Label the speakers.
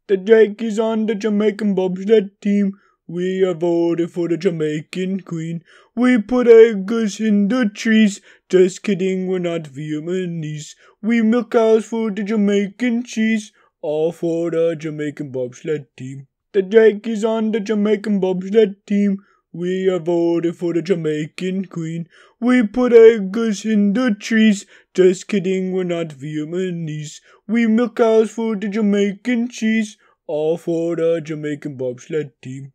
Speaker 1: DaJakey's on the Jamaican Bobsled team. We are voted for the Jamaican Queen. We put eggs in the trees. Just kidding, we're not Vietnamese. We milk cows for the Jamaican cheese. All for the Jamaican Bobsled team. DaJakey's on the Jamaican Bobsled team. We are voted for the Jamaican Queen. We put eggs in the trees. Just kidding, we're not Vietnamese. We milk cows for the Jamaican cheese. All for the Jamaican Bobsled team.